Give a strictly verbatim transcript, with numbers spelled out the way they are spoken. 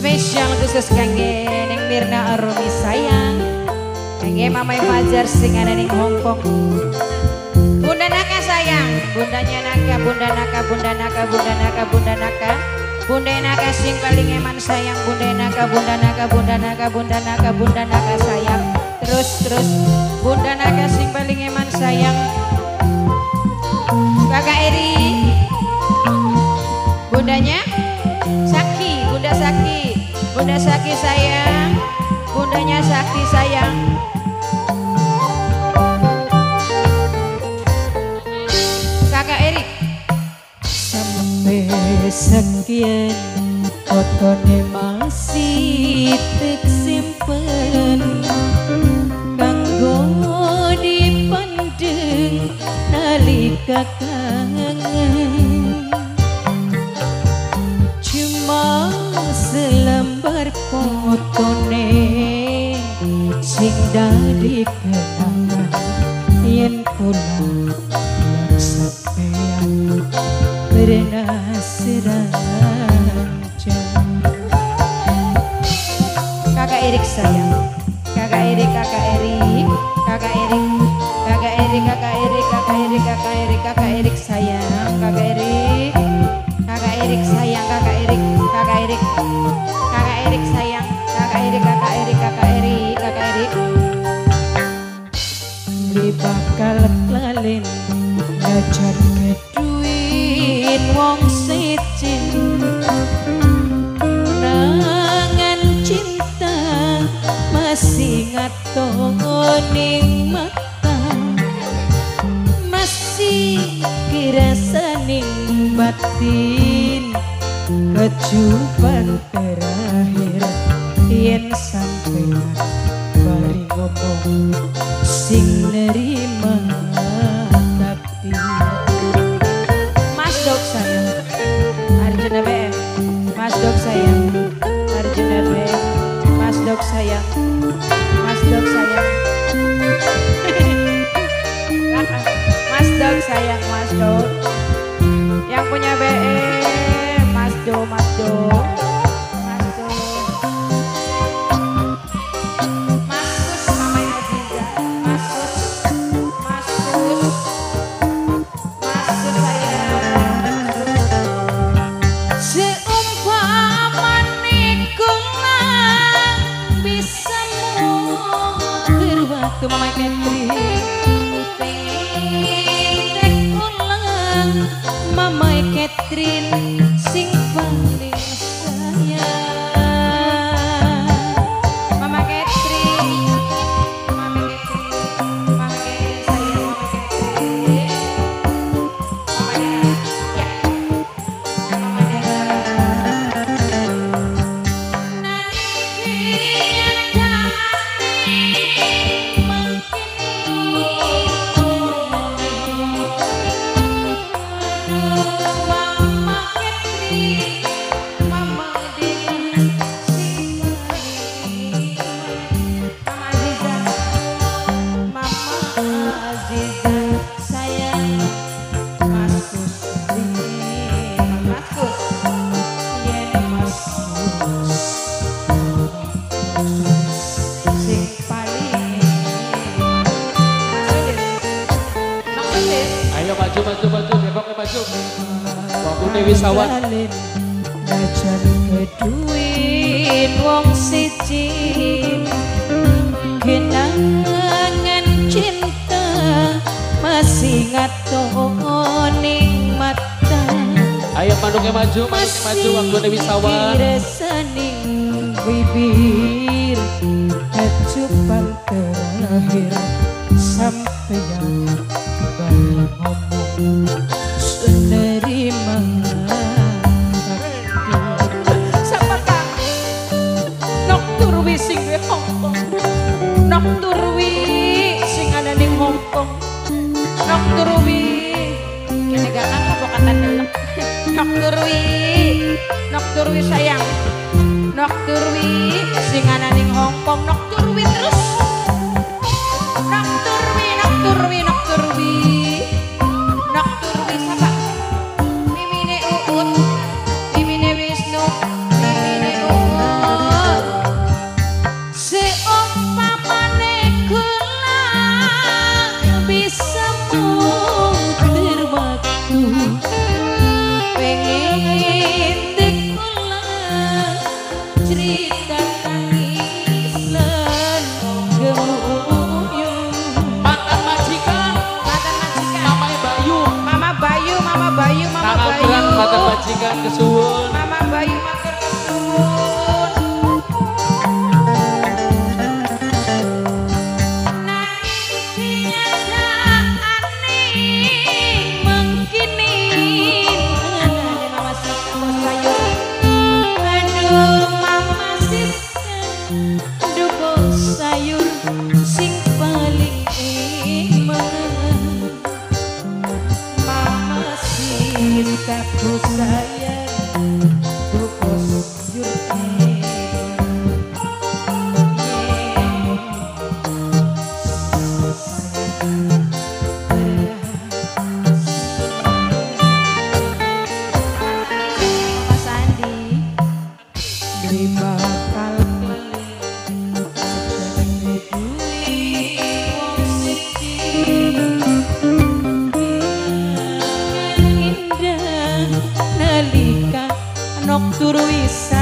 Spesial khusus kangge Neng Mirna Arumi sayang, kangge Mamai Fajar sing ana ning Hongkong. Bunda Naka sayang, bundanya Naka, bunda Naka, bunda Naka, bunda Naka, bunda Naka. Bunda Naka sing paling eman sayang, bunda Naka, bunda Naka, bunda Naka, bunda Naka, bunda Naka sayang. Terus terus bunda Naka sing paling eman sayang. Kakak Eri, bundanya Saki, bunda Saki, bunda Saki sayang, bundanya Sakti sayang. Kakak Erik, sampai sekian fotone masih tek simpen kanggo dipandeng nalika kangen. Cuma selembar fotone sing dadi kenangan yen pulang sampean pernah seranjang. Kakak Erik sayang, kakak Erik, kakak Erik, kakak Erik, kakak Erik, kakak Erik, kakak Erik, kakak Erik, kakak Erik sayang, kakak Erik, kakak Erik sayang, kakak Erik, kakak Erik, kakak Erik sayang, kakak Erik, kakak Erik, kakak Erik, kakak Erik. Di bakal kelalen ngajar keduin wong siji nangan cinta masih ngatoning mata, masih kirasaning batin kecupan terakhir yen sampean bari ngomong sing nerima takdir. Mas Dok sayang, Arjuna B M, Mas Dok sayang, Arjuna B M, Mas Dok sayang, Mas Dok sayang, Mas Dok sayang, Mas Dok, yang punya B M, Mas Do, Mas Do, Mas Do, Mas Kus, Mamai Aziza, Mas Kus, Mas Kus, Mas Kus sayang. Seumpama nikulang bisa muter waktu Mama Catherine tek ulang Mama Catherine sing paling sayang. Mama Catherine, Mama Catherine, Mama Catherine sayang, Mama Catherine, Mama Catherine, ya, Mama maju maju maju Depoknya maju. Waktu Dewi Sawan ngajar keduin wong siji kenangan cinta masih ngatoning mata. Ayo manuknya maju, manuknya maju waktu Dewi Sawan. Rasaning bibir kecupan terakhir sampai yang balik ngomong senerima takdir. Siapa kang? Nokturwi sing di Hongkong, Nokturwi sing ada di Hongkong, Nokturwi. Kini gak nangkep lo kata delep. Nokturwi, Nokturwi sayang, Nokturwi sing ada di Hongkong, Nokturwi terus. Nokturwi, Nokturwi, Nokturwi, Nokturwi siapa? Mimine Uut, Mimine Wisnu, Mimine Uut. majikan kesuwun. Mama Bayu matur kesuwun. Aku sayang bukos yurti Mas Andi lima kali nok turu wis